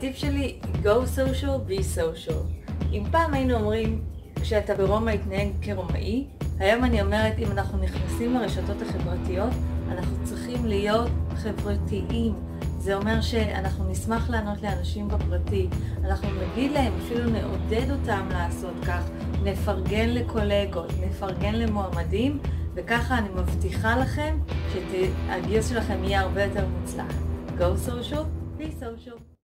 הטיפ שלי, go social, be social. אם פעם היינו אומרים, כשאתה ברומא התנהג כרומאי, היום אני אומרת, אם אנחנו נכנסים לרשתות החברתיות, אנחנו צריכים להיות חברתיים. זה אומר שאנחנו נשמח לענות לאנשים בפרטי, אנחנו נגיד להם, אפילו נעודד אותם לעשות כך, נפרגן לקולגות, נפרגן למועמדים, וככה אני מבטיחה לכם שהגיוס שלכם יהיה הרבה יותר מוצלח. Go social, be social.